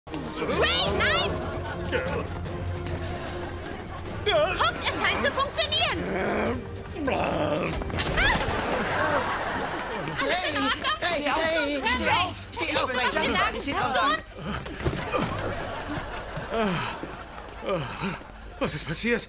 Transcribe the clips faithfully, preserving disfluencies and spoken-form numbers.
Ray, nein! Guckt, es scheint zu funktionieren. Ah! Alles in Ordnung? Hey, hey, Steh auf! Steh auf, Ray! Was gesagt? Hörst du uns? Was ist passiert?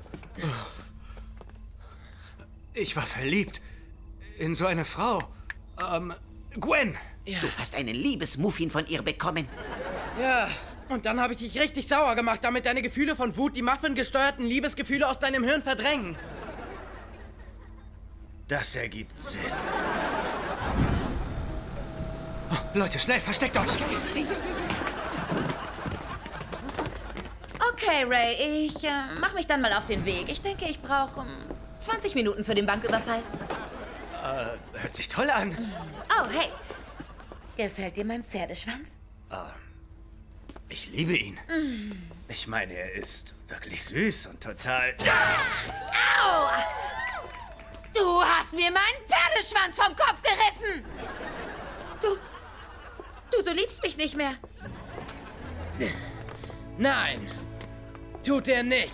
Ich war verliebt in so eine Frau. Ähm, Gwen. Ja. Du hast einen Liebesmuffin von ihr bekommen. Ja, und dann habe ich dich richtig sauer gemacht, damit deine Gefühle von Wut die Muffin-gesteuerten Liebesgefühle aus deinem Hirn verdrängen. Das ergibt Sinn. Oh, Leute, schnell, versteckt euch! Okay, Ray, ich äh, mach mich dann mal auf den Weg. Ich denke, ich brauche um, zwanzig Minuten für den Banküberfall. Äh, hört sich toll an. Oh, hey. Gefällt dir mein Pferdeschwanz? Ich liebe ihn. Mm. Ich meine, er ist wirklich süß und total... Au! Du hast mir meinen Pferdeschwanz vom Kopf gerissen! Du... Du, du liebst mich nicht mehr. Nein, tut er nicht.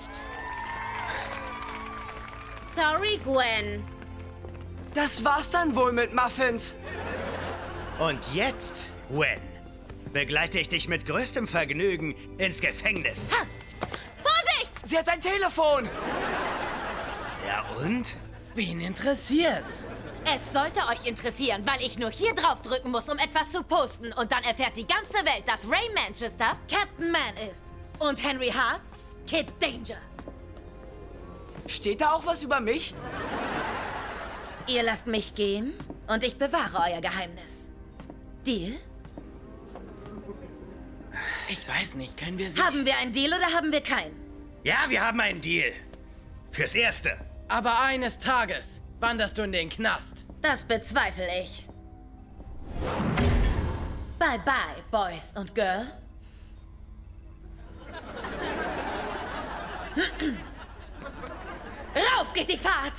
Sorry, Gwen. Das war's dann wohl mit Muffins. Und jetzt, Gwen, begleite ich dich mit größtem Vergnügen ins Gefängnis. Ha! Vorsicht! Sie hat ein Telefon. Ja und? Wen interessiert's? Es sollte euch interessieren, weil ich nur hier drauf drücken muss, um etwas zu posten. Und dann erfährt die ganze Welt, dass Ray Manchester Captain Man ist. Und Henry Hart Kid Danger. Steht da auch was über mich? Ihr lasst mich gehen und ich bewahre euer Geheimnis. Deal? Ich weiß nicht, können wir sie... Haben wir einen Deal oder haben wir keinen? Ja, wir haben einen Deal. Fürs Erste. Aber eines Tages wanderst du in den Knast. Das bezweifle ich. Bye bye, Boys und Girl. Rauf geht die Fahrt!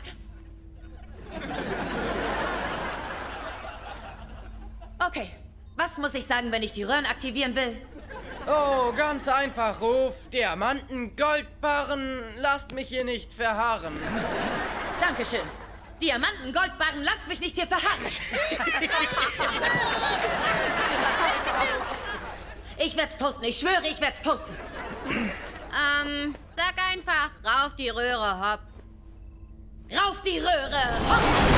Okay, was muss ich sagen, wenn ich die Röhren aktivieren will? Oh, ganz einfach. Ruf Diamanten, Goldbarren, lasst mich hier nicht verharren. Dankeschön. Diamanten, Goldbarren, lasst mich nicht hier verharren. Ich werd's posten, ich schwöre, ich werd's posten. Ähm, sag einfach, rauf die Röhre, hopp. Rauf die Röhre, hopp!